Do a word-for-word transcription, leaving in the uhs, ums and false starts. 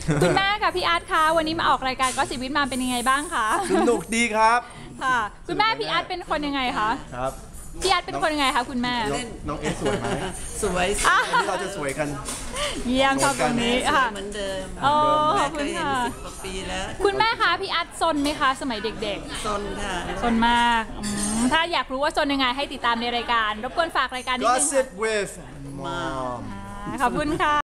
คุณแม่กับพี่อาร์ตคะวันนี้มาออกรายการก็สิบวิทมาเป็นยังไงบ้างคะสนุกดีครับค่ะคุณแม่พี่อาร์ตเป็นคนยังไงคะครับพี่อาร์ตเป็นคนยังไงคะคุณแม่น้องเอสวยไหมสวยที่เราจะสวยกันเยี่ยมชอบตรงนี้ค่ะเหมือนเดิมโอ้ขอบคุณค่ะสิบกว่าปีแล้วคุณแม่คะพี่อาร์ตซนไหมคะสมัยเด็กๆซนค่ะซนมากถ้าอยากรู้ว่าซนยังไงให้ติดตามในรายการรบกวนฝากรายการนิดนึง Gossip with Mom ขอบคุณค่ะ